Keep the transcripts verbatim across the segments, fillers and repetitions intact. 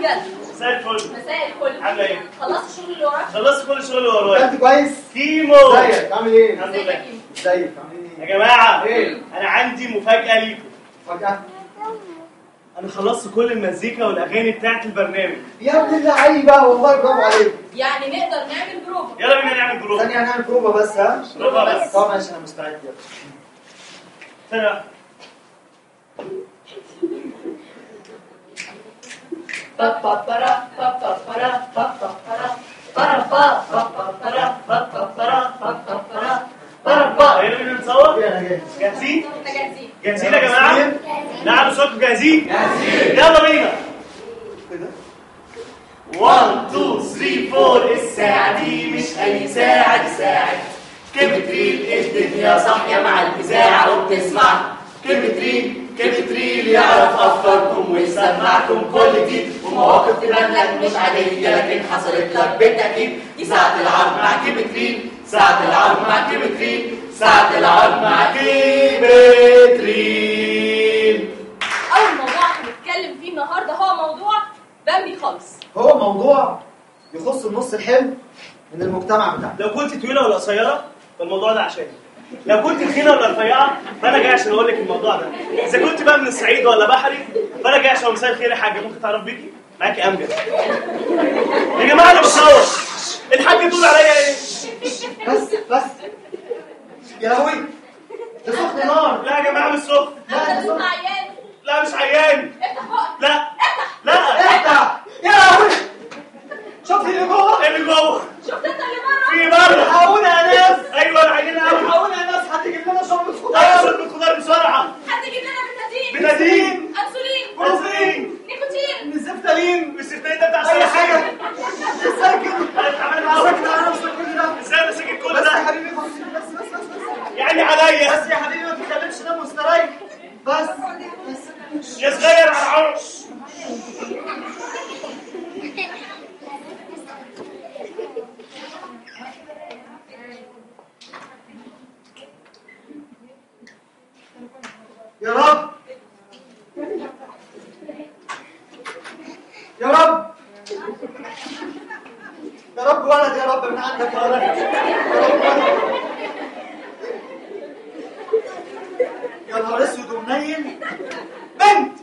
امجد. مساء الفل. مساء الفل. عامله ايه؟ خلصت الشغل اللي وراك؟ خلصت كل الشغل اللي ورايا. انت كويس؟ كيمو ازيك؟ عامل ايه؟ الحمد لله. ازيك؟ عاملين ايه؟ يا جماعه ايه؟ انا عندي مفاجاه ليكم. فجأة؟ انا خلصت كل المزيكا والاغاني بتاعت البرنامج. يا ابن اللعيبه والله برافو عليك. يعني نقدر نعمل بروفا. يلا بينا نعمل جروب. ثانية هنعمل بروفا بس ها؟ بروفا بس. طب ماشي انا مستعد يلا. ثانية. بابا بابا بابا بابا بابا بابا بابا بابا. يلا بينا نصور. انا جاهز. جاهزين؟ احنا جاهزين. جاهزين يا جماعه؟ نعم صوتكم جاهزين؟ جاهزين. يلا بينا. واحد اتنين تلاتة أربعة الساعة دي مش أي ساعة، دي ساعة كيمتريل. الدنيا صاحية مع الإذاعة وبتسمع كيمتريل. كيمتريل يعرف أفكاركم ويسمعكم كل جديد ومواقف تبان لك مش عادية لكن حصلت لك بالتأكيد. دي ساعة العرض مع كيمتريل، ساعة العرض مع كيمتريل، ساعة العرض مع كيمتريل. أول موضوع هنتكلم فيه النهارده هو موضوع بامبي خالص. هو موضوع يخص النص الحلو من المجتمع بتاعنا. لو كنت طويلة ولا قصيرة فالموضوع ده عشاني. لو كنت تخينة ولا رفيعة فأنا جاي عشان أقول لك الموضوع ده. إذا كنت بقى من الصعيد ولا بحري فأنا جاي عشان مساء الخير يا حاجة. ممكن تعرف بيكي؟ معاكي أمجد. يا جماعة أنا بصور. الحاج تقول عليا إيه؟ بس بس يا لهوي ده سخن نار. لا يا جماعة مش سخن. لا ده صوت عيان. لا مش عيان. افتح بقك. لا افتح. لا افتح يا لهوي. شفت اللي جوه؟ اللي جوه شفت انت اللي بره؟ في بره. الحقونا يا ناس. أيوه العينين قوي. الحقونا يا ناس. حد يجيب لنا شرب أيوه الخضار. شرب الخضار بسرعة. حد يجيب لنا بتادين. بتادين. انسولين. بنزين. نيكوتين. الزفتالين. السفتين ده بتاع اي الصراصير. حاجه. ازاي كده؟ اتعامل معاه. ساكت على نفسك كل ده. ازاي انا ساكت كل بس يا ده؟ حبيبي بص بس بس بس بس يعني عليا. بس يا حبيبي ما تتكلمش ده مستريح. بس بس يا صغير على العرش. يا رب يا رب يا رب ولد يا رب من عندك يا ولد. يا رب ولد. يا نهار اسود ومنيل. بنت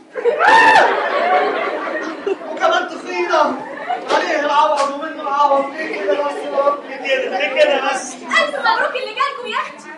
وكمان تخينه عليه العوض ومنه العوض. ليه كده بس يا رب؟ ليه كده؟ ليه كده بس؟ الف مبروك اللي جالكم يا اختي.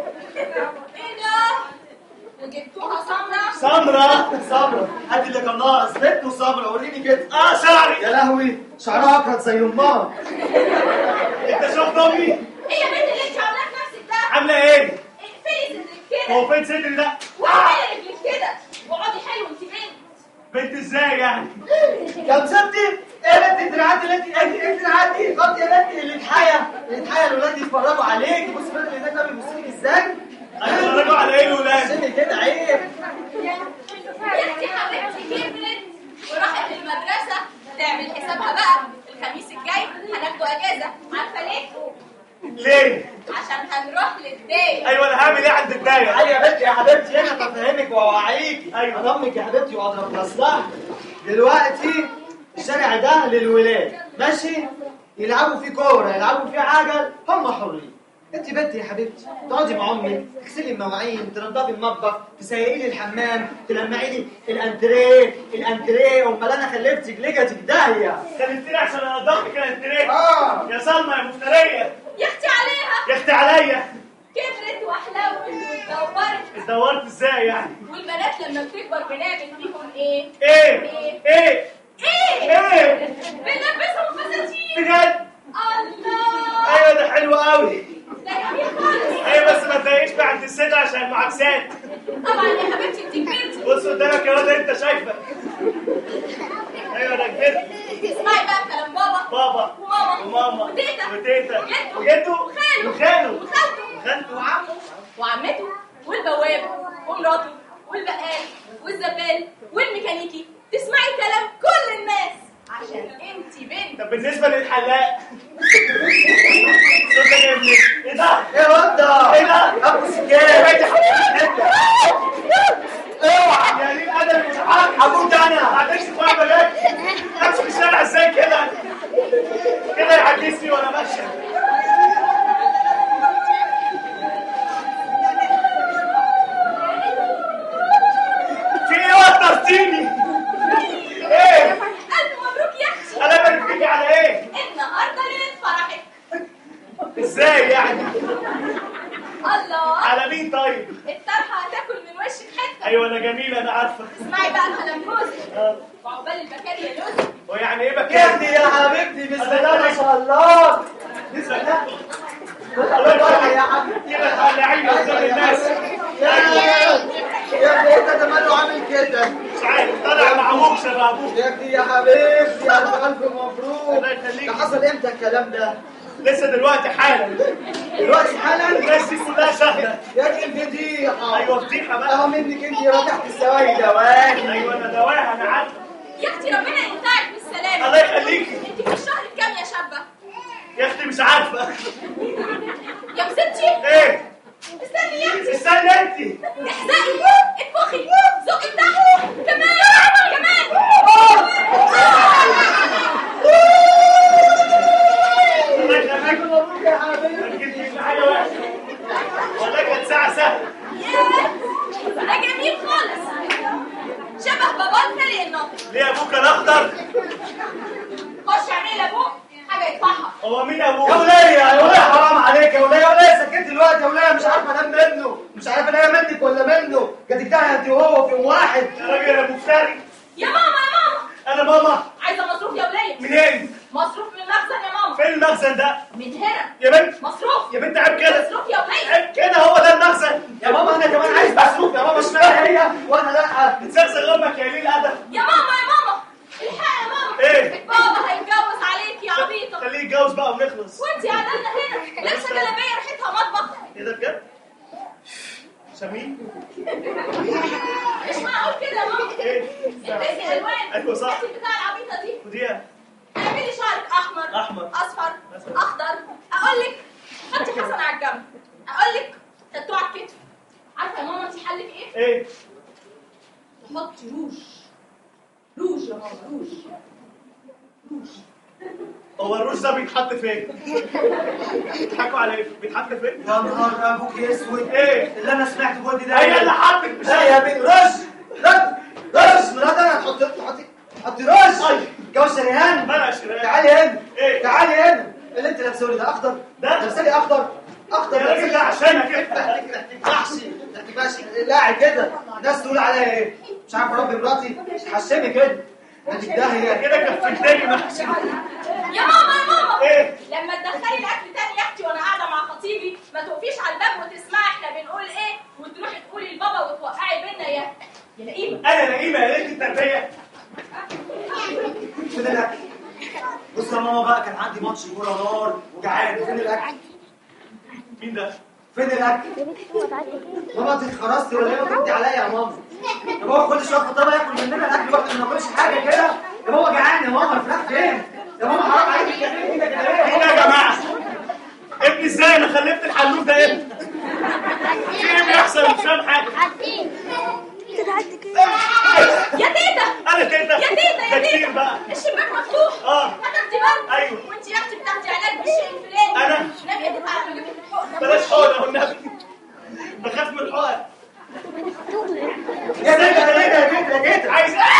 ايه ده؟ وجبتوها سمرة؟ سمرة سمرة. هات اللي كان ناقص. بنت وسمرة. وريني كده. اه شعري. يا لهوي شعرها اكرت زي امها. انت شفت امي؟ ايه يا بنت اللي انت عاملاها في نفسك ده؟ عامله ايه؟ اقفلي صدرك كده. هو فين صدري ده؟ واعملي رجلك كده. واقعدي حلو انت بنت. بنت ازاي يعني؟ يا مسدي ايه يا بنت الدراعات اللي انت انت انت الدراعات دي غلط يا بنت. اللي اتحيا اللي اتحيا الولاد يتفرجوا عليك. بص الولاد اللي ده بيبص لك ازاي. هيتفرجوا على ايه الولاد؟ سني كده عيب. يا اختي حبيبتي كبرت وراحت المدرسة تعمل حسابها بقى. الخميس الجاي هناخده اجازة. عارفة ليه؟ ليه؟ عشان هنروح للداية. ايوه انا هعمل ايه عند الدايه؟ تعالي يا بنت يا حبيبتي هنا بفهمك واوعيكي. أيوة. اضمك يا حبيبتي واضرب مصلحتك. دلوقتي الشارع ده للولاد ماشي. يلعبوا فيه كوره يلعبوا فيه عجل هم حرين. انت بنت يا حبيبتي تقعدي مع امك تغسلي المواعين تنضفي المطبخ تسيقي لي الحمام تلمعي لي الانتريه الانتريه. امال انا خلفتك لجتك داهيه. خليتني عشان انضفك الانتريه. اه يا سلمى يا مفتريه. يا اختي عليها. يا اختي عليا. كبرت واحلوت واتدورت. اتدورت ازاي يعني؟ والبنات لما بتكبر بنعمل فيهم ايه؟ ايه؟ ايه؟ ايه؟ ايه؟ ايه؟ بنلبسهم فساتين. بجد؟ الله. ايوه ده حلو قوي. ده جميل خالص. ايوه بس ما تضايقش بقى عند الست عشان المعاكسات. طبعا يا حبيبتي انت كبرتي. بص قدامك يا واد انت شايفه. ايوه انا كبرت. اسمعي بقى كلام بابا بابا وماما وماما وتيتا وتيتا وجده وجده وخاله وخاله وخالته وخالته وعمه وعمته والبواب ومراته والبقال والزبال والميكانيكي. تسمعي كلام كل الناس عشان انت بنت. طب بالنسبه للحلاق صوتك يا ابني ايه ده؟ ايه واد ده؟ ايه ده؟ ابو سكان. اوعى يا ليل ادب مش عارف هموت انا. معلش بقى بلاش امشي في الشارع ازاي كده كده يعجزني وانا ماشي. في ايه وترتيني؟ ايه؟ الف مبروك يا اختي. انا بارك فيكي على ايه؟ النهارده ليله فرحك. ازاي يعني؟ الله. على مين طيب؟ الطرحه هتاكل من وشك حته. ايوه انا جميل انا عارفه. اسمعي بقى كلام جوزك. اه وعقبال البكاري يا لوزي. هو يعني ايه بكى؟ يا ابني يا حبيبتي بسم الله ما شاء الله. بسم الله. الله يبارك يا حبيبتي. كده خلعيني قدام الناس. يا يا ابني انت ده ماله عامل كده؟ مش عارف طالع مع ابوك شبه ابوك. يا ابني يا حبيبتي يا الف الف مبروك. الله يخليك. ده حصل امتى الكلام ده؟ لسه دلوقتي حالا. دلوقتي حالا؟ الناس دي كلها شاهده. يا دي الفضيحه. ايوه فضيحه بقى. اهو منك انت رجعت السواقي دواهي. ايوه انا دواها انا عارف. يا اختي ربنا ينفعك بالسلامه. الله يخليكي. انت في الشهر الكام يا شابه؟ يا اختي مش عارفه. يا مسكتي؟ ايه؟ استني يا اختي. استني انت. احزقي اتفخي زقي تحت كمان كمان. الله يخليك. مبروك يا حبيبي. ما تجيبليش حاجه وحشه. ولا كانت ساعه سهله. ياه ده جميل خالص. شبه بابا الفريق الناطق. ليه ابوك كان اخضر؟ خش اعملي لابوك حاجه يدفعها. هو مين ابوك؟ يا ولية يا ولية حرام عليك يا ولية يا ولية سكت دلوقتي يا ولية مش عارفة انام منه مش عارفة انام منك ولا منه جدتها انت وهو في يوم واحد. يا راجل يا ابو فاري. يا ماما يا ماما انا ماما. عايزه مصروف يا وليه. منين؟ مصروف من المخزن يا ماما. فين المخزن ده؟ من هنا. يا بنت مصروف. يا بنت عيب كده. مصروف يا وليه. عيب كده هو ده المخزن. يا ماما انا كمان عايز مصروف يا ماما اشمعنى هي وانا لا. بتسغسغ امك يا ليل ادب. يا ماما يا ماما الحق يا ماما. ايه؟ بابا هيتجوز عليك يا عبيطه. خليه يتجوز بقى ونخلص. وانتي قاعده لنا هنا لابسه جلابيه ريحتها مطبخ. ايه ده بجد؟ شميل؟ مش معقول كده يا ماما. ايه؟ البسي الوان. ايوه صح. انتي بتاع العبيطه دي. وديها اعملي شعرك احمر أحمر. اصفر أصفر. اخضر. اقول لك حطي حسن على الجنب. اقول لك تاتو على الكتف. عارفه يا ماما انت حلك ايه؟ ايه؟ تحطي روج. روج يا ماما روج. روج. هو الروج ده بيتحط فين؟ بيضحكوا على ايه؟ بيتحط فين؟ يا نهار ابوك اسود. ايه؟ اللي انا سمعت جودي ده هي اللي حطك مش لا يا بنت رش رش رش مرات انا هتحط تحطي حطي رش. جوز شريهان بلاش شريهان. تعالي هنا. ايه؟ تعالي هنا. اللي انت لابسه لي ده اخضر. ده؟ لابسه لي اخضر اخضر. يا راجل ده عشانك انت. ما تنفعش ما تنفعش لاعب كده الناس تقول عليا ايه مش عارف اربي مراتي تحشمي كده ما تدهي كده كفتني محشي. يا ماما يا ماما ايه؟ لما تدخلي الاكل تاني يا اختي وانا قاعده مع خطيبي ما تقفيش على الباب وتسمعي احنا بنقول ايه وتروحي تقولي لبابا وتوقعي بينا يا يا لئيمه. انا نقيمه يا ريت التربيه. فين الاكل بص يا ماما بقى كان عندي ماتش كوره نار وجعان فين الاكل مين ده؟ فين الاكل ماما انت اتخرستي ولا ايه بتردي عليا يا ماما يا ماما كل شويه خطابه ياكل مننا الاكل واحنا ما ناكلش حاجه كده يا ماما جعان يا ماما الفراخ فين يا ماما حرام عليكي بتعملي كده كده ايه ده يا جماعه؟ ابني ازاي انا خلفت الحلوف ده امتى؟ في ايه بيحصل مش فاهم حاجه. يا تيتا انا تيتا. يا تيتا يا ده كتير تيتا بقى. الشباك مفتوح. اه. هتاخدي برد. ايوه. وانت يا اختي بتاخدي علاج بالشيء الفلاني. أنا؟ نبي يا تيتا على جبت الحقنه. بلاش حقنه والنبي. بخاف من الحقن. يا تيتا يا تيتا يا تيتا عايز ايه؟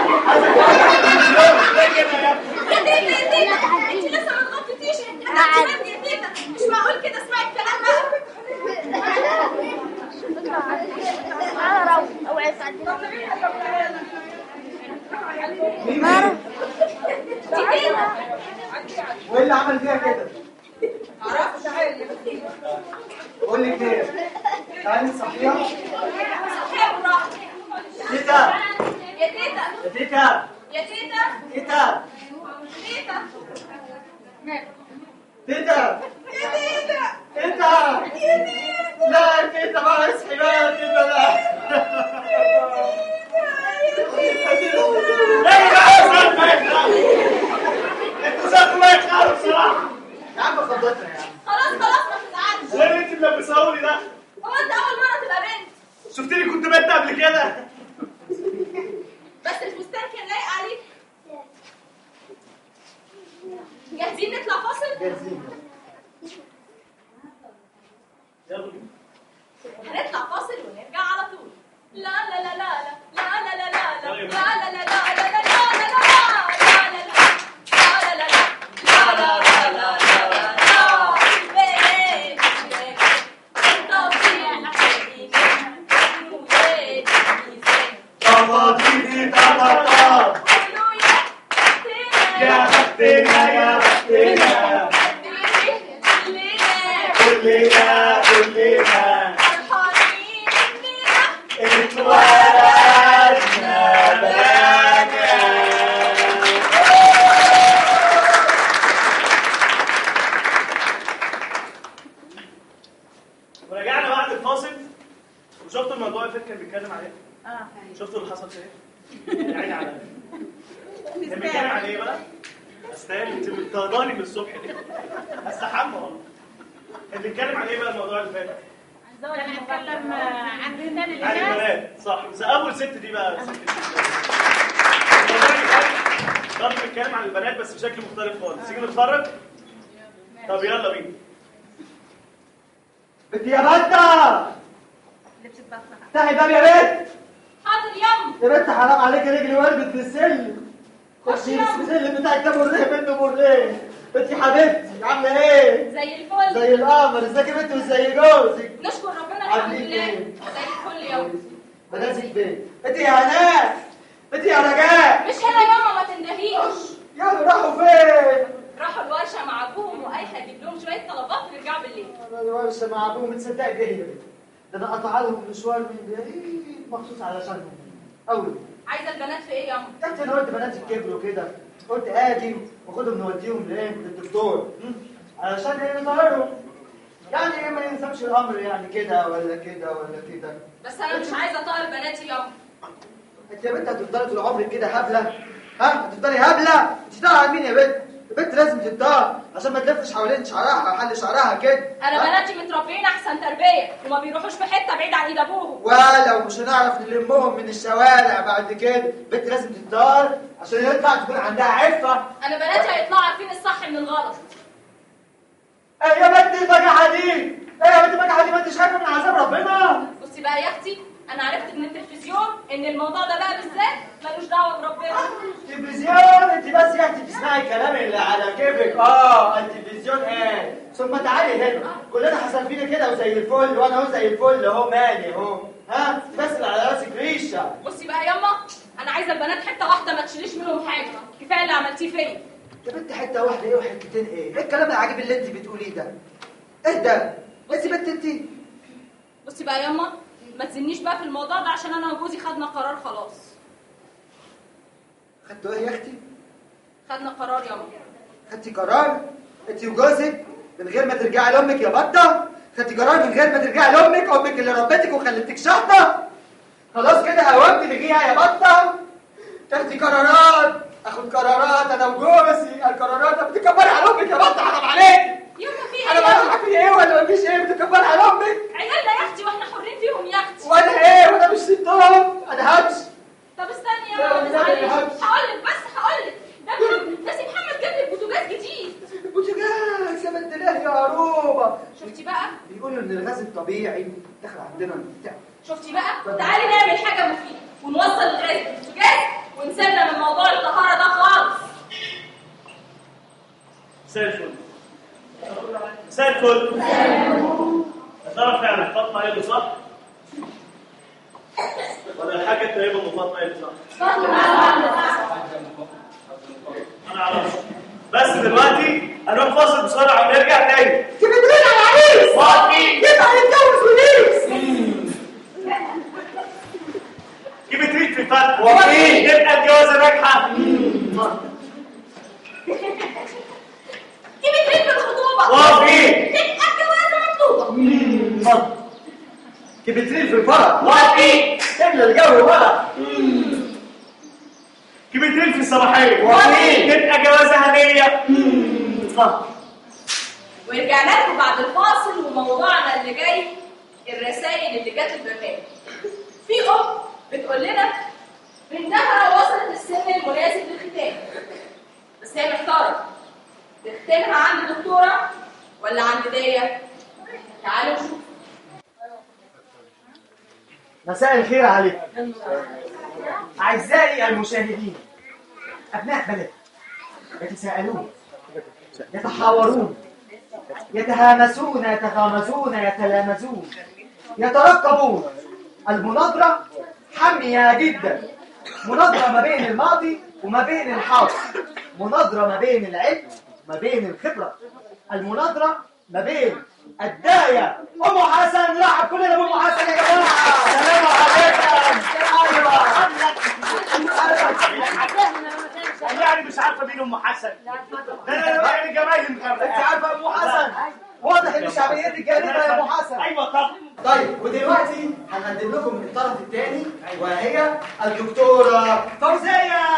ليه كده يا ابني؟ يا تيتا يا تيتا انت لسه ما اتغطيتيش. هتاخدي برد يا تيتا. مش معقول كده اسمعي الكلام بقى. تعالى روح اوعي تعدي مين دي تيتا. وايه اللي عمل فيها كده معرفش. بقول لك ايه تعالي نصحيها صحيح بالراحه. تيتا يا تيتا يا تيتا يا تيتا تيتا تيتا تيتا يا تيتا تيتا لا يا تيتا بقى اصحي بقى يا تيتا لا ايه بقى صار ما يخلق؟ انتوا صاروا ما يخلقوا بصراحه. يا عم خضتنا يا عم خلاص خلاص ما تزعلش. وايه اللي انت ملبساهولي ده؟ هو انت اول مره تبقى بنت؟ شفتني كنت بنت قبل كده؟ جاهزين نطلع فاصل؟ جاهزين. يلا بينا. هنطلع فاصل ونرجع على طول. لا لا لا لا لا لا لا لا لا لا لا لا لا لا لا كلنا كلنا فرحانين اننا اتولدنا بنات. ورجعنا بعد الفاصل وشفتوا الموضوع اللي فات كان بيتكلم عليه؟ اه شفتوا اللي حصل فيه؟ يعني على كان بيتكلم على ايه بقى؟ استاهل انت بتطرداني من الصبح ليه؟ استحمى والله. كان بيتكلم على ايه بقى الموضوع اللي فات؟ كان هنتكلم عن الرسالة اللي عن فات. البنات صح. بس اول ست دي بقى ست الموضوع اللي فات برضه بيتكلم عن البنات بس بشكل مختلف خالص. تيجي نتفرج؟ طب يلا بينا. بنت يا بطة لبس البطة. افتحي الباب يا بنت. حاضر يم. يا بنت حرام عليك رجلي وربت في السلم. خشي السلم بتاعك ده مريه منه مريه. بنتي حبيبتي عامله ايه؟ زي الفل. زي القمر. ازيك يا بنت وزي جوزك؟ نشكر ربنا الحمد عاملين لله. ايه؟ زي الفل يوم. بناتك فين؟ انت يا هناء، انت يا رجاء. مش هنا ياما ما تندهيش. يلا راحوا فين؟ راحوا الورشة مع ابوهم وايحة تجيب لهم شوية طلبات ونرجعوا بالليل. انا الورشه مع ابوهم تصدق ايه يا بنت؟ ده انا قطع لهم مشوار من بعيد مخصوص علشانهم. قوي. عايزة البنات في ايه ياما؟ انت انا قلت بناتك كبروا كده، قلت اجي واخدهم نوديهم لايه؟ للدكتور. علشان ايه؟ نطهرهم. يعني ما ينسبش الامر يعني كده ولا كده ولا كده. بس انا مش عايزة اطهر بناتي ياما. انت يا بنت هتفضلي طول عمرك كده هبله؟ ها؟ هتفضلي هبله؟ انت على مين يا بنت؟ البنت لازم تتطهر عشان ما تلفش حوالين شعرها حل شعرها كده. انا ها؟ بناتي متربيين احسن تربية وما بيروحوش في حتة بعيد عن ايد ابوهم. ولو مش هنعرف نلمهم من الشوارع بعد كده، البنت لازم تتطهر عشان يطلع تكون عندها عفه. انا بناتي هيطلعوا عارفين الصح من الغلط. ايه يا بنت البجحه دي؟ ايه يا بنت البجحه دي؟ ما انتش خايفه من عذاب ربنا؟ بصي بقى يا اختي، انا عرفت من التلفزيون ان الموضوع ده بقى بالذات ملوش دعوه بربنا. تلفزيون؟ انت بس يا اختي تسمعي الكلام اللي على كيفك. اه التلفزيون ايه؟ ثم تعالي هنا، كلنا حصل فينا كده وزي الفل، وانا اهو زي الفل اهو مالي اهو. ها؟ بس اللي على راسك ريشه. بصي بقى ياما، انا عايزه البنات حته واحده ما تشيليش منهم حاجه، كفايه اللي عملتيه فيا. يا بنت حته واحده ايه وحتتين ايه؟ ايه الكلام العجيب اللي انت بتقوليه ده؟ ايه ده؟ انت بنت انت. بصي بقى ياما، ما تزنيش بقى في الموضوع ده عشان انا وجوزي خدنا قرار خلاص. خدتوا ايه يا اختي؟ خدنا قرار ياما. خدتي قرار؟ انت وجوزك من غير ما ترجعي لامك يا بطه؟ خدتي قرار من غير ما ترجعي لامك، امك اللي ربتك وخلتك شحطه؟ خلاص كده قومت تلغيها يا بطه؟ تاخدي قرارات، اخد قرارات انا وجوزي، القرارات ده بتكبري على امك يا بطه، حرام عليك. ياما في انا ايه ما ياما؟ اعرف في ايه ولا مفيش ايه، بتكبري على امك. عيالنا يا اختي واحنا حرين فيهم يا اختي. وانا ايه؟ وانا مش ستهم، انا همشي. طب استني لا، يا لا، لا، لا، ماما، همشي. هقول لك بس هقول لك ده محمد، ده سي محمد جاب لك بوتاجاز جديد. بوتاجاز يا بنت الله يا عروبه. شفتي بقى؟ بيقولوا ان الغاز الطبيعي دخل عندنا بتاع. شفتي بقى؟ تعالي نعمل حاجه مفيده ونوصل الغاز بالبوتاجاز ونسيبنا من موضوع الطهاره ده خالص. مساء الفل. مساء الفل. يا ترى فعلا فاطمه هي اللي صح؟ ولا الحاجه الطيبه ام فاطمه هي اللي صح؟ انا اعرفش. بس دلوقتي هنروح فاصل بسرعه ونرجع تاني. انت بتقولي على عريس؟ فاطمه يبقى هنتجوز ونيس. جيب تريك في الفتح. وفي يبقى الجوازه ناجحه. جيبي تريك الخطوبه. وفي تبقى الجوازه مطلوبه. كبترين في الفرح. وفي املى الجو بقى. كبتين في الصباحيه. وفي تبقى جوازه هديه. ورجعنا لكم بعد الفاصل وموضوعنا اللي جاي الرسائل اللي جت البرنامج. في ام بتقول لنا بنتها وصلت السن المناسب للختان، بس هي محتاره تختمها عند دكتورة ولا عند دية؟ تعالوا نشوف. مساء الخير عليكم أعزائي المشاهدين. أبناء بلد يتساءلون، يتحاورون، يتهامسون، يتغامزون، يتلامزون، يترقبون. المناظرة حامية جدا، مناظرة ما بين الماضي وما بين الحاضر، مناظرة ما بين العلم وما بين الخبرة، المناظرة ما بين الداية أم حسن. رحب كلنا بأم حسن يا جماعة. سلام عليكم. أيوة يعني مش عارفة مين أم حسن؟ ده أنا يعني جمايل مكملة. أنت عارفة أم حسن؟ واضح إن شعبيتك جانبة يا أم حسن. أيوة طبعا. طيب ودلوقتي هنقدم لكم الطرف الثاني وهي الدكتورة فوزية.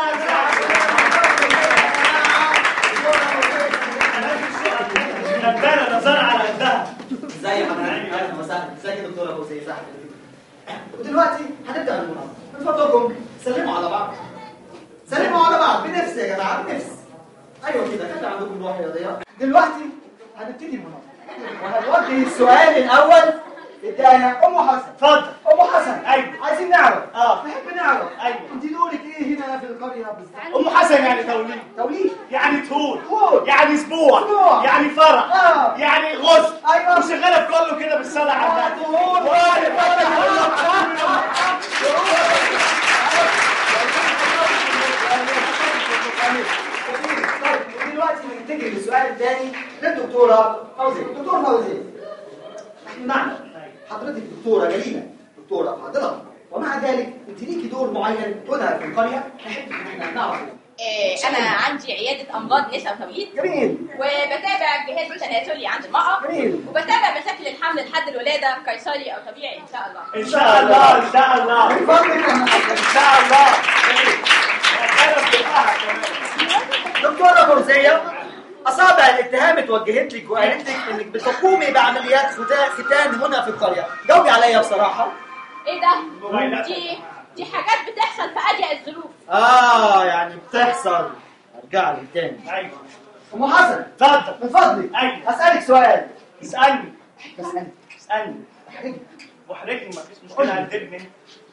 نبالة نظر على قدها. ازي حضرتك؟ اهلا وسهلا. ازيك يا دكتورة فوزية؟ ازي حضرتك؟ ودلوقتي هنبدأ المناظرة. من فضلكم سلموا على بعض. سلموا على بعض بنفس يا جماعة، بنفس. ايوه كده، خلي عندكم روح رياضية. دلوقتي هنبتدي المناظرة وهنوجه السؤال الأول للداية أم حسن. اتفضل. أم حسن. أيوة. عايزين نعرف. اه. نحب نعرف. أيوة. أنت دورك إيه هنا في القرية بالظبط؟ أم حسن يعني توليد. توليد. يعني طول. طول. يعني أسبوع. أسبوع. يعني فرح. آه. يعني غسل. أيوة. وشغالة في كله كده بالصلاة على النبي. طول. طيب دلوقتي هنتجه للسؤال الثاني للدكتورة فوزية. دكتورة فوزية، نحن نعلم حضرتك دكتورة جليلة، دكتورة فاضلة، ومع ذلك انت ليكي دور معين هنا في القرية نحب ان احنا نعرف. إيه، أنا عندي عيادة أمراض نساء وتوليد. جميل. وبتابع الجهاز التناسلي عند المرأة. جميل. وبتابع مشاكل الحمل لحد الولادة قيصري أو طبيعي إن شاء الله. إن شاء الله. إن شاء الله. من فضلك إن شاء الله. دكتورة فوزية، أصابع الاتهام اتوجهت لك وقالت لك إنك بتقومي بعمليات ختا- ختان هنا في القرية. جاوبي عليا بصراحة. إيه ده؟ دي دي حاجات بتحصل في أضيق الظروف. آه يعني بتحصل. أرجع لك تاني. أيوة. أم حسن، اتفضل. من فضلك. أيوة. أسألك سؤال. اسألني. أسألك. اسألني. أحرجك. واحرجني مفيش مشكلة هتدبني.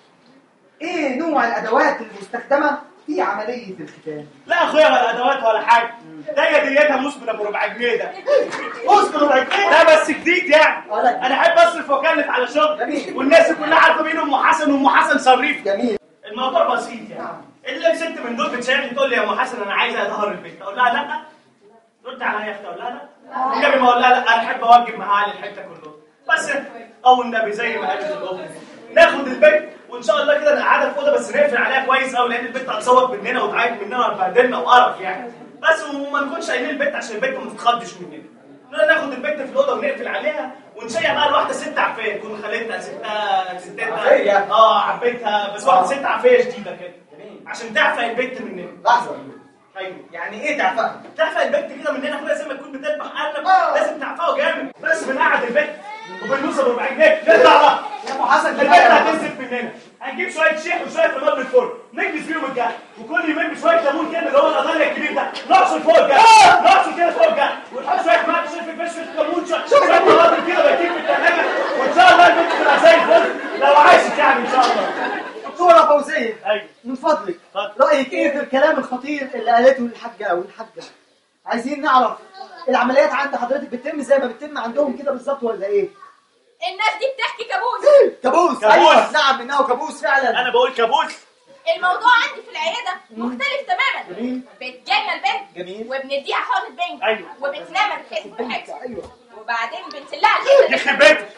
إيه نوع الأدوات المستخدمة في عملية الختان؟ لا اخويا ولا ادوات ولا حاجه، ده ديتها مسبل ابو ربع جنيه ده. مسبل ربع جنيه؟ ده بس جديد يعني. انا احب اصرف واكلف على شغل. جميل. والناس كلها عارفه مين ام حسن وام حسن صريف. جميل. الموضوع بسيط يعني. اللي ست من دول بتشاهدني تقول لي يا ام حسن انا عايزه اطهر البيت، اقول لها لا. ترد عليا يا اختي اقول لها لا. النبي ما اقول لها لا، انا احب اوجب معاها للحته كلهم. بس او النبي زي ما قالت الام ناخد البيت وان شاء الله كده نقعدها في اوضه بس نقفل عليها كويس قوي، لان البت هتصوت مننا وتعيط مننا وتبهدلنا وقرف يعني. بس وما نكونش قايلين البت عشان البت ما تتخضش مننا. ناخد البت في الاوضه ونقفل عليها ونشيع بقى الواحده ست عفيه تكون خالتها ستها ستتها اه عفيتها، بس واحده ست عفيه شديده كده عشان تعفى البت مننا. لحظه. ايوه. يعني ايه تعفى؟ تعفى البت كده مننا كده زي ما تكون بتذبح ارنب، لازم تعفاه جامد. بس بنقعد البت وبنوصل بربع جنيه نطلع بقى. يا ابو حسن البت هتنزف مننا. هنجيب شويه شيح وشويه رمال من الفرن نكبس بيهم الجرح، وكل يومين بشويه ليمون كده اللي هو القضايا الكبير ده نعصر فوق الجرح، نعصر كده فوق الجرح ونحط شويه ملح شويه فلفل شويه كمون شويه طماطم كده بايتين في الثلاجه، وان شاء الله البت تبقى زي الفل لو عايشت يعني ان شاء الله. دكتورة فوزية، ايوه من فضلك رايك ايه في الكلام الخطير اللي قالته الحاجه او الحاجه؟ عايزين نعرف العمليات عند حضرتك بتتم زي ما بتتم عندهم كده بالظبط ولا ايه؟ الناس دي بتحكي كابوس. كابوس. كابوس. ايوه نعم انه كابوس فعلا. انا بقول كابوس. الموضوع عندي في العياده مختلف تماما. جميل. بتجينا البنت جميل. وبنديها حقنه بنج. ايوه. وبتنام تحس بحاجه. ايوه. وبعدين بنسلها الحته يخرب بيتك.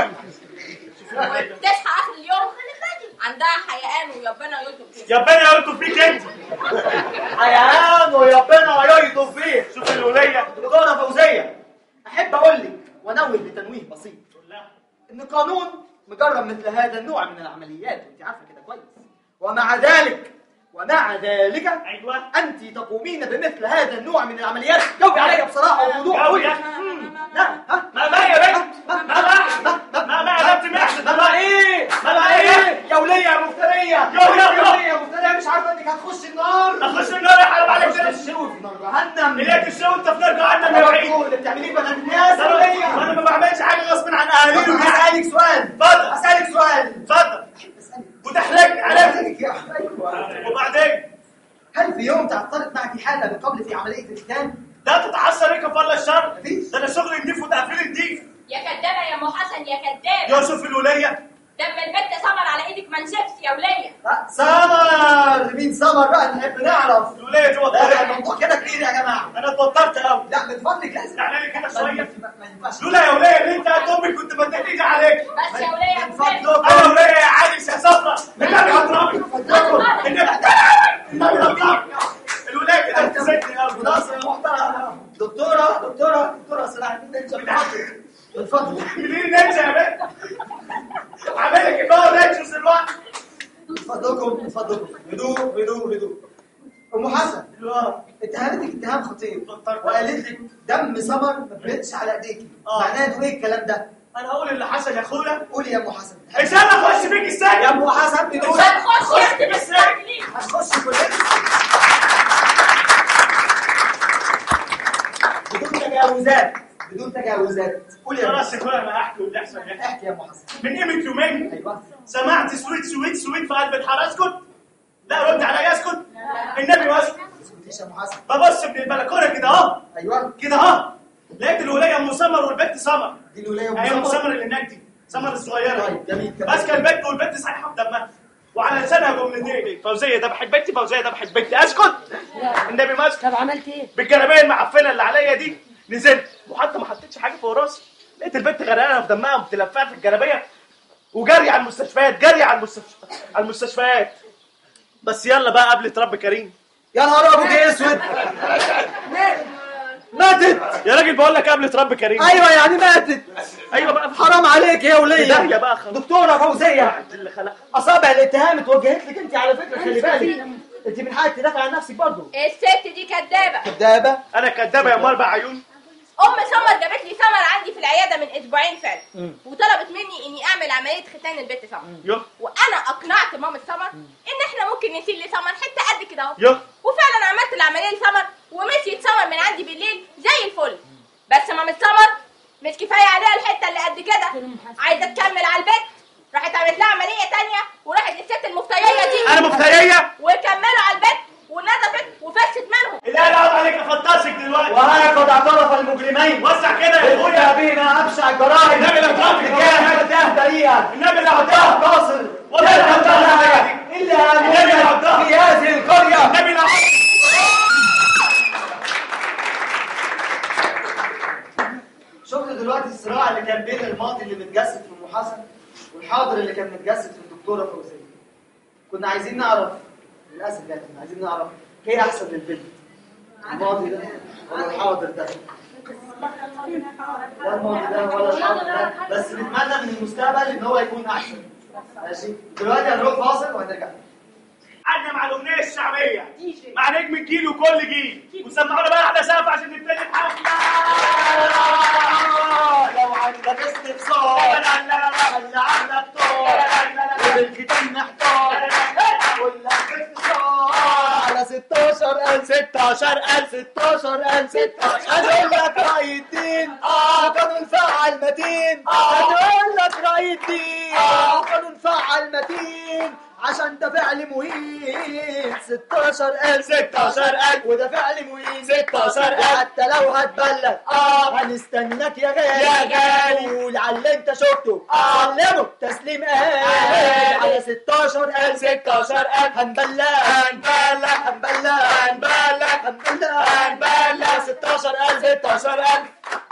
وبتصحى اخر اليوم عندها حيقان ويبنا يلطف فيها. يبنا يلطف فيك انت. حيوان ويبنا يلطف فيه. شوف الوليه. دكتورة فوزية، احب اقول لك وانوه بتنويه بسيط ان القانون مجرم مثل هذا النوع من العمليات وانت عارفه كده كويس، ومع ذلك ومع ذلك ايوه انت تقومين بمثل هذا النوع من العمليات. جاوبي عليا بصراحه وبوضوح. جاوبي يا لا ها ما بقى يا بنت ما بقى ما بقى يا بنت محسن ما بقى ايه ما بقى ايه يا وليه يا مفتريه يا وليه يا مفتريه مش عارفه انك هتخش النار. اخش النار يا حرام عليك. تشوي في نار جهنم. اللي بدايه الشو انت بترجع عنا يا وعيد. اللي بتعمليه بنات الناس انا ما بعملش حاجه غصب عن اهالينا. هسألك سؤال. اتفضل. هسألك سؤال. اتفضل. وتحرجني عليك. أيوة. وبعدين هل في يوم تعثرت معك حالة من قبل في عملية الختان؟ لا تتعثر ايه كفر الشر. مفيش. ده انا شغلي نضيف وتقفيل نضيف. يا كدابه يا ام حسن يا كدابه. يوسف الوليه. لما البت سمر على ايدك ما نشفش يا وليه. لا سمر. مين سمر بقى نحب نعرف. الوليه دي لا وضحت. الموضوع كده كتير يا جماعة. انا اتوترت قوي. لا من فضلك لازم تعالى كده شويه. ما ينفعش. لولا يا وليه اللي انت قد امي كنت بديت ايدي عليك. بس يا وليه يا من وليه. فضلك. انا وليه يا عايش يا صفرا. النبي اضربك. النبي النبي اضربك. الوليه كده بتزيدني قوي. خلاص يا محترم. دكتورة دكتورة دكتورة صلاح الدين ننجا من فضلك. من فضلك. منين ننجا يا بنت؟ عاملك ايه بقى ننجز دلوقتي؟ من فضلكم من فضلكم هدوء هدوء هدوء. ام حسن اتهمتك اتهام خطير وقالت لك دم سمر ما بردش على ايديكي. معناته ايه الكلام ده؟ انا هقول اللي حصل يا اخويا. قولي يا ام حسن. مش انا اخش بيك السجن يا ام حسن بنقول مش هنخش يا اختي بس هنخش كلنا بدون تجاوزات بدون تجاوزات. قولي يا ام خلاص حسن. يا اخويا انا هحكي واللي يحصل يحصل. احكي يا ام حسن. من قيمه يومين ايوه سمعت سويت سويت سويت في قلب الحاره. اسكت. لا رد عليا اسكت. النبي واسكت. ما تسكتيش يا ام حسن. ببص من البلكونه كده اهو ايوه كده اهو لقيت الوليه ام سمر والبنت سمر. دي الولايه هي ام ام سمر اللي هناك دي سمر الصغيره. طيب جميل كده. ماسكه البنت والبنت سايحه بدمها وعلى لسانها جملتين. فوزيه ده بحب بنتي فوزيه ده بحب بنتي. اسكت. النبي ماسك. طب عملت ايه؟ بالجلابيه المعفنه اللي عليا دي نزلت وحتى ما حطيتش حاجه فوق راسي. لقيت البنت غرقانه في دمها وبتلفها في الجلابيه وجري على المستشفيات جري على المستشفى على المستشفيات. بس يلا بقى قبل رب كريم. يا نهار ابوك اسود. ماتت. يا راجل بقول لك قبل رب كريم. ايوه يعني ماتت. ايوه بقى حرام عليك يا وليه. ده بقى خلاص. دكتوره فوزيه اللي خلقها. اصابع الاتهام اتوجهت لك انت على فكره. خلي بالك انت من حقك تدافع عن نفسك برضه. الست دي كدابه. كدابه. انا كدابه يا ام اربع عيون. ام سمر جابت لي سمر عندي في العياده من اسبوعين فات وطلبت مني اني اعمل عمليه ختان البت سمر. يوه وانا اقنعت مامة سمر ان احنا ممكن نسيل لسمر حته قد كده اهو. يوه وفعلا عملت العمليه لسمر ومشيت سمر من عندي بالليل زي الفل. بس مامة سمر مش كفايه عليها الحته اللي قد كده، عايزه تكمل على البيت. راحت عملت لها عمليه تانية وراحت للست المفتريه دي. انا مفتريه. وكملوا على البيت ونزفت وفشت منهم. اللي انا اقعد عليك افطسك دلوقتي. وهاك قد اعترف المجرمين. وسع كده يا اخويا اخويا. بينا ابشع الجرائم. النبي لو ضربت الجاه. ده دقيقه. النبي اللي ده عطاها. قاصر. والله اللي عطاها. الا ان النبي اللي عطاها. في هذه القريه. النبي اللي عطاها. شفت دلوقتي الصراع اللي كان بين الماضي اللي متجسد في ام حسن والحاضر اللي كان متجسد في الدكتوره فوزيه. كنا عايزين نعرف للاسف يعني كنا عايزين نعرف ايه احسن للبنت، الماضي ده ولا الحاضر ده؟ لا الماضي ده ولا الحاضر ده، بس نتمنى من المستقبل ان هو يكون احسن. ماشي دلوقتي هنروح فاصل وهنرجع. قعدنا مع الاغنيه الشعبيه مع نجم الجيل وكل جيل وسمعونا بقى احلى سقف عشان نبتدي الحفله. لو عندك استفسار خلي عندك طار والختام محتار اقول لك باختصار على ستاشر ألف ستاشر ألف ستاشر ألف ستاشر هنقول لك رأي الدين اه قانون فعل متين هنقول لك رأي الدين اه قانون فعل متين عشان ده فعل مهين. ستاشر ألف ستاشر ألف وده فعل مهين. ستاشر ألف حتى لو هتبلد اه هنستناك يا غالي يا غالي. قول على اللي انت شفته اه سلمه تسليم اهالي على ستاشر ألف ستاشر ألف هنبلد هنبلد هنبلد هنبلد هنبلد هنبلد ستاشر ألف ستاشر ألف.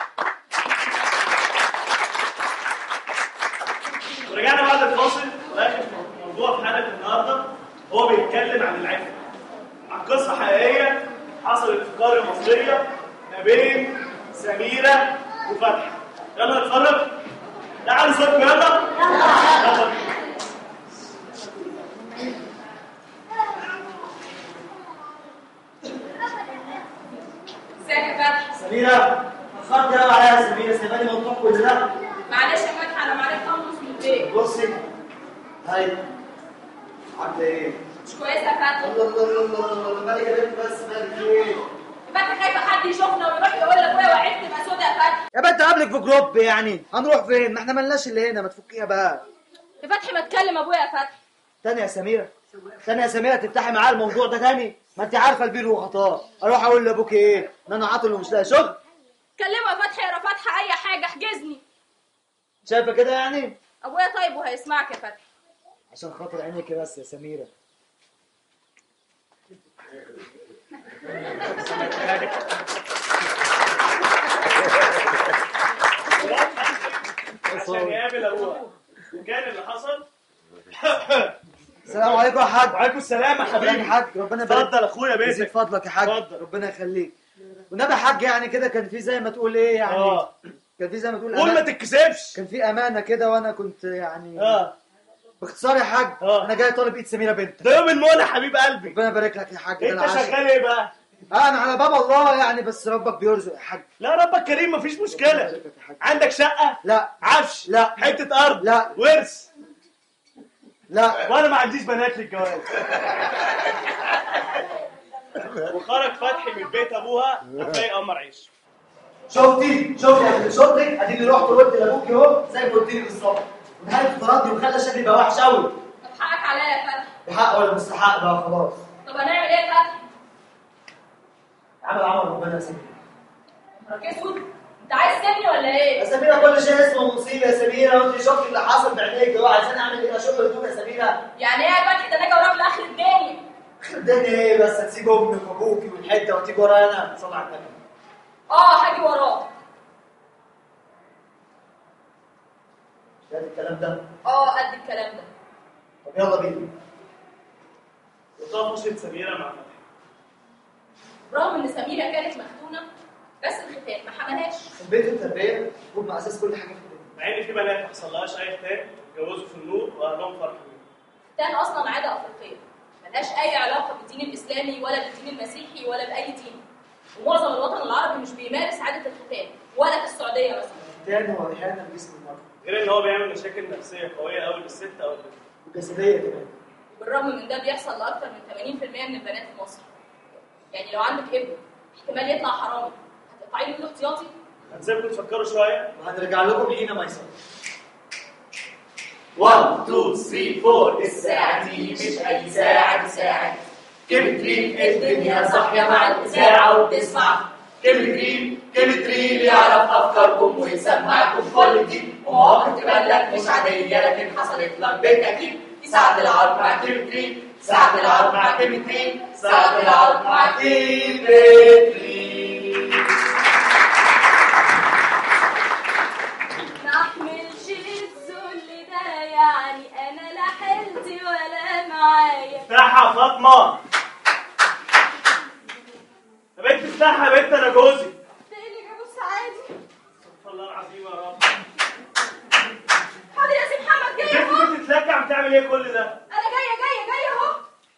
ورجعنا بعد الفاصل واخر موضوع في حلقه النهارده هو بيتكلم عن العفه، عن قصه حقيقيه حصلت في قريه مصريه ما بين سميره وفتحي. يلا نتفرج. تعالوا صوتكم يلا. يلا. ازيك يا فتحي؟ سميرة اتأخرت يا عليا يا سميرة سيباني مطلوب كل ده. معلش يا فتحي انا معرفت اخلص من البيت. بصي هاي عاملة ايه؟ مش كويسه يا فتحي. الله الله الله الله الله مالك يا بنت بس مالك ايه؟ فتحي خايفه حد يشوفنا ويروح يقول لابويا وعدت تبقى سودا يا فتحي. يا بنت قابلك في جروب يعني هنروح فين؟ ما احنا ملناش اللي هنا، ما تفكيها بقى. يا فتحي ما تكلم ابويا يا فتحي. تاني يا سميره، تاني يا سميره تفتحي معاه الموضوع ده تاني؟ ما انت عارفه البير وخطاه. اروح اقول لابوك ايه؟ ان انا عاطل ومش لاقي شغل؟ كلمه يا فتحي، يا فتحي اي حاجه احجزني. شايفه كده يعني؟ ابويا طيب وهيسمعك يا فتحي. عشان خاطر عينيك بس يا سميره. عشان يقابل ابوها. وكان اللي حصل السلام عليكم يا حاج. وعليكم السلام يا حبيبي. يا حاج ربنا يبارك. اتفضل اخويا بيتك. يزيد فضلك يا حاج. اتفضل. ربنا يخليك. والنبي يا حاج يعني كده كان في زي ما تقول ايه يعني اه كان في زي ما تقول قول ما أمان- تتكسفش. كان في امانه كده وانا كنت يعني اه باختصار يا حاج آه. انا جاي طالب ايد سميره بنتك. ده يوم المنى حبيب قلبي. ربنا يبارك لك يا حاج. ده انت العشاء. شغال ايه بقى؟ آه انا على باب الله يعني، بس ربك بيرزق يا حاج. لا ربك كريم مفيش ربنا مشكله. يبارك لك يا حاج. عندك شقه؟ لا عفش؟ لا. حته ارض؟ لا. ورث؟ لا. وانا ما عنديش بنات للجواز. وخرج فتحي من بيت ابوها هتلاقي قمر عيش. شفتي شفتي يا ابن شطك اديني رحت قلت لابوك اهو زي ما قلت لي بالظبط. ونهايه فرضي وخلى شكلي بقى وحش قوي. طب حقك عليا يا فتحي. بحق ولا مستحق بقى خلاص. طب هنعمل ايه يا فتحي؟ عمل عمل ربنا يا سميره. راك اسود؟ انت عايز تبني ولا ايه؟ يا سميره كل شيء اسمه مصيبه يا سميره، وانت شفتي اللي حصل بعينيك اهو. عايزين اعمل ايه؟ اشوف الهدوم يا سميره. يعني ايه يا فتحي؟ ده انا جاي وراك لاخر الدنيا. الدنيا ايه بس؟ هتسيب امك وابوكي والحته وتيجي ورايا انا؟ صلي على النبي. اه هاجي وراك. ده الكلام ده. اه قد الكلام ده. طب يلا بينا. وطفشت سميره مع فتحي. برغم ان سميره كانت مختونه بس الختان ما حملهاش. البيت التربيه هم اساس كل حاجه في الدنيا. مع ان في بنات ما حصلهاش اي ختان اتجوزوا في النور واهلهم فرحانين. الختان اصلا عاده افريقيه ملهاش اي علاقه بالدين الاسلامي ولا بالدين المسيحي ولا باي دين. ومعظم الوطن العربي مش بيمارس عاده الختان ولا في السعوديه مثلا. الختان هو اهانه لجسم المرأة. غير ان هو بيعمل مشاكل نفسيه قويه قوي للست او البنت. وجسديه كمان. بالرغم من ده بيحصل لاكثر من ثمانين بالمئة من البنات في مصر. يعني لو عندك ابن احتمال يطلع حرامي هتقطعي له الاحتياطي؟ هنسيبكم تفكروا شويه وهنرجع لكم حين ما يصير. واحد اتنين تلاتة أربعة الساعة دي مش أي ساعة دي ساعة كيمتريل الدنيا صاحية مع الإذاعة وبتسمع كيمتريل كيمتريل يعرف أفكاركم ويسمعكم كل دي ومواقف تبان لك مش عادية لكن حصلت لك بالتأكيد ساعة العرض مع كيمتريل ساعة العرض مع كيمتريل ساعة العرض مع كيمتريل. ما احملش الذل ده يعني انا لا حيلتي ولا معايا. افتحها يا فاطمة. يا بنت افتحها يا بنت أنا جوزي. ده ايه اللي جابه السعادي؟ استغفر الله العظيم يا رب. حاضر يا سي محمد جاي اهو. انت بتتلكع بتعمل ايه كل ده؟ انا جايه جايه جايه اهو.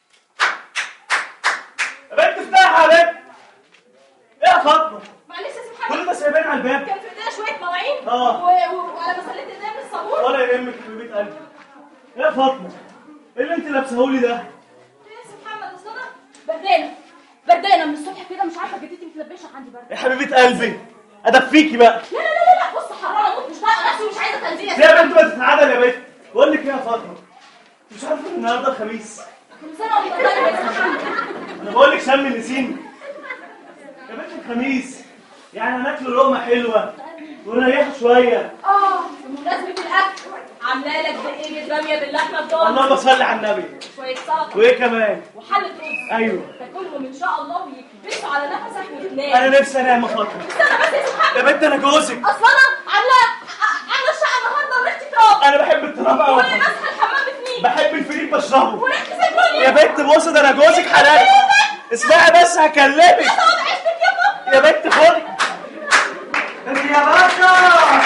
يا بنت افتحها يا بنت. ايه يا فاطمة؟ معلش يا سي محمد كل ده سايبين على الباب. كان في ايدينا شويه مواعين اه. و- و- وانا بسلت ايدينا بالصابون. ولا يهمك في بيت قلبي. ايه يا فاطمة؟ ايه اللي انت لابسهولي ده؟ ايه يا سي محمد اصل انا بردانه بردانه من الصبح كده مش عارفه جدتي متلبشه عندي برد. يا حبيبة قلبي ادفيكي بقى. لا لا لا لا بص حرام اموت مش طايقه نفسي ومش عايزه تنزيل. ليه يا بنت ما تتعدل يا بنت؟ بقول لك ايه يا فاطمة؟ مش عارفة ان النهارده الخميس. كل سنه وانت طيب يا سي محمد. انا بقول لك شم النسيم. يا بنت الخميس يعني هناكل لقمة حلوة ونريحوا شوية. اه بمناسبه الاكل عامله لك دقيقه باميه باللحمه الضاني. اللهم صل على النبي. شويه سلطه وايه كمان؟ وحله رز. ايوه. تاكلهم ان شاء الله ويكبسوا على نفسك وتنام. انا نفسي انام يا فاطمة. استنى بس يا سي محمد. يا بنت انا جوزك. اصل انا عامله عامله الشقه النهارده وريحتي تراب. انا بحب التراب قوي. وانا ماسحه الحمام بسنين. بحب الفريق بشربه. وريحتي زيتوني. يا بنت بص ده انا جوزك حلال. اسمعي بس هكلمك. تقعد عشتك يا يا بنت خدي. يا باشا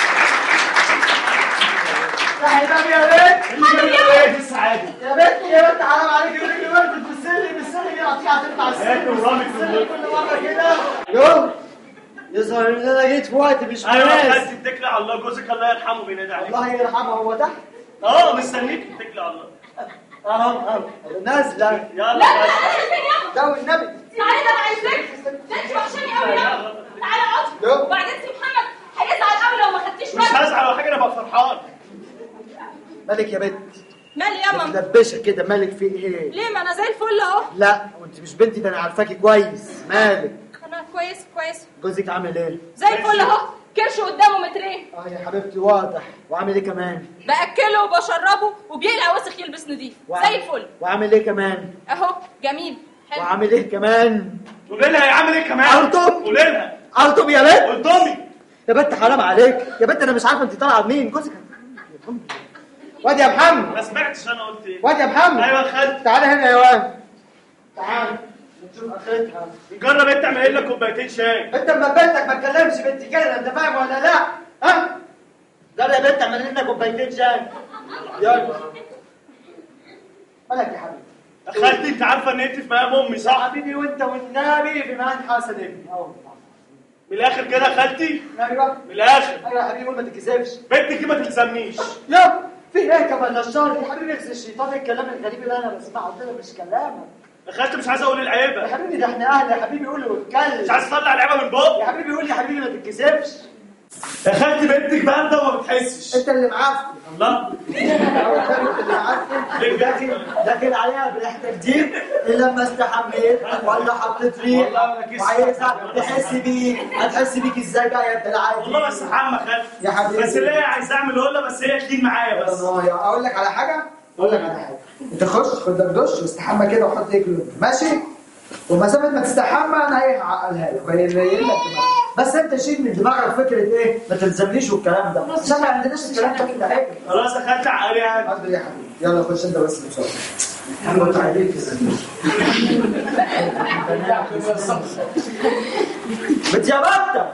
صحي باب يا بنت. اللي جاي ايه السعادة؟ يا بنت يا بنت حرام عليك يقول لي ورد بتبصلي بتبصلي قطيعه تطلع هات ورامي السلم في كل مره كده. يو يظهر ان انا جيت في وقت مش ايوه مناسب. انت اتكلي على الله جوزك الله يرحمه بينادي عليك. الله يرحمه هو تحت. اه مستنيك اتكلي على الله. اهو اهو نازله. يلا لا لا بس. لا لا ده والنبي تعالي ده انا عايزاك، ده انت وحشاني قوي يلا. تعالى اقعد. وبعدين سي محمد هيزعل قوي لو ما خدتيش بالك. مش هزعل ولا حاجه، انا ببقى فرحان. مالك يا بنت؟ مالي ياما؟ مدبشه كده، مالك في ايه؟ ليه؟ ما انا زي الفل اهو. لا وانت مش بنتي، ده انا عارفاكي كويس. مالك؟ انا كويس كويس. جوزك عامل ايه؟ زي الفل اهو، كرش قدامه مترين. اه يا حبيبتي واضح. وعامل ايه كمان؟ باكله وبشربه وبيقلع وسخ يلبس نضيف زي الفل. وعامل ايه كمان؟ اهو جميل حلو. وعامل ايه كمان؟ قولي لها يعمل ايه كمان؟ أرطم. قولي لها ارطم يا بنت. قدامي يا بنت حرام عليك يا بنت، انا مش عارفه انت طالعه منين. جوزك واد يا محمد. ما سمعتش انا قلت ايه؟ واد يا محمد. ايوه يا خالتي. تعالى هنا يا واد. تعالى نشوف اخرتها. جرب انت اعمل لك كوبايتين شاي. انت لما بنتك ما تكلمش بنت كده، انت فاهم ولا لا؟ ها؟ جرب يا بنت اعمل لنا كوبايتين شاي. يلا. مالك يا حبيبي؟ يا خالتي انت عارفه ان انت في مقام امي يا صح؟ حبيبي وانت والنبي في مهن حسن ابني. اه من الاخر كده يا خالتي؟ ايوه من الاخر. ايوه يا حبيبي قول ما تتكسفش. بنتك ما تلزمنيش. يا في ايه كمان الشر يا حبيبي؟ اكس الشيطان الكلام الغريب اللي انا بسمعه ده مش كلامك يا خالتي مش عايز اقول العيبه. يا حبيبي، ده احنا اهل يا حبيبي. قول واتكلم. مش عايز تطلع العيبه من بوق. يا حبيبي قول يا حبيبي ما تتكسفش. يا خالتي بنتك بارده وما بتحسش. انت اللي معفن. الله. انت اللي معفن. داخل داخل عليها بريحتك دي الا لما استحميت ولا حطيت ريق وعايزها تحس بيك. هتحس بيك ازاي بقى يا ابن العادي؟ والله بس حمى خالتي يا حبيبي. بس اللي هي عايز اعمل هلا، بس هي تلين معايا بس. اقول لك على حاجه اقول لك على حاجه انت خش خد لك دش واستحمى كده وحط ايدك ماشي، ومسافه ما تستحمى انا ايه هعقلها لك وهي لك دماغك. بس انت شيل من دماغك فكره ايه ما تلزمنيش والكلام ده، عشان ما عندناش الكلام ده كده. عيب خلاص يا خالتي عقلي يعني. حاضر يا حبيبي. يلا خش انت بس بسرعه. حمد عليك بنت يا بطه.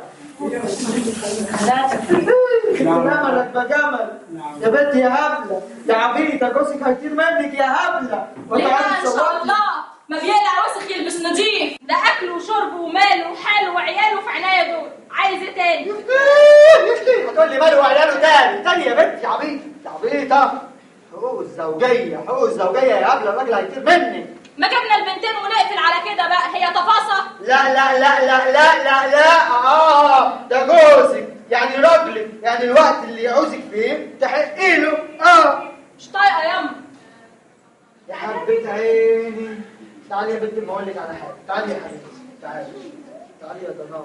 جمل بجمل يا بنت يا هبله يا عبيطه، جوزك هيطير منك يا هبله. ليه ان شاء الله ما بيقلع وسخ يلبس نضيف، ده اكله وشربه وماله وحاله وعياله في عناية دول. عايز ايه تاني؟ يختي هتقول لي ماله وعياله تاني تاني يا بنت يا عبيطه يا عبيطه. حقوق الزوجيه حقوق الزوجيه يا هبله، الراجل هيطير منك. ما جبنا البنتين ونقفل على كده بقى، هي تفاصة؟ لا لا لا لا لا لا لا اه ده جوزك يعني راجلك، يعني الوقت اللي يعوزك فيه تحقي له. اه مش طايقة ياما. يا حبة عيني تعالي يا بنت ما اقول لك على حاجه. تعالي يا حبيبتي تعالي تعالي يا ضناي.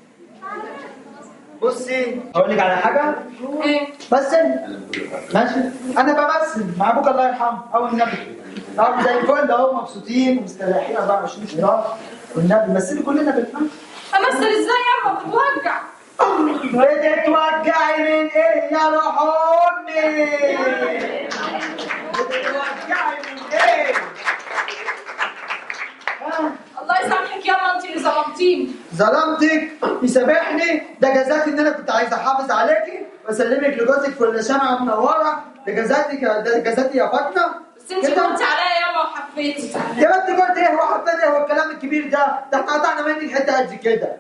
بصي اقول لك على حاجه. ايه؟ بس ماشي انا بمثل مع ابوك الله يرحمه او النبي. طب زي الفل اهو مبسوطين ومستريحين أربعة وعشرين ساعه والنبي مثلي كلنا بالحمد. امثل ازاي ياما؟ بتوجع. بتتوجعي من ايه يا روح امي؟ بتتوجعي من ايه؟ الله يسامحك ياما، انت اللي ظلمتيني. ظلمتك؟ يسامحني؟ ده جزاك ان انا كنت عايز احافظ عليكي واسلمك لجوزك كل شمعه منوره. ده جزاتك ده جزاتي يا فاطمه. بس انت كنت عليا ياما وحفيتي. يا بنت قلت ايه وحطيت ايه هو الكلام الكبير ده؟ ده احنا قطعنا منك حته قد كده.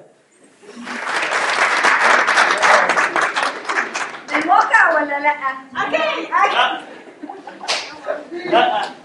الموقع ولا لا؟ اكيد لا لا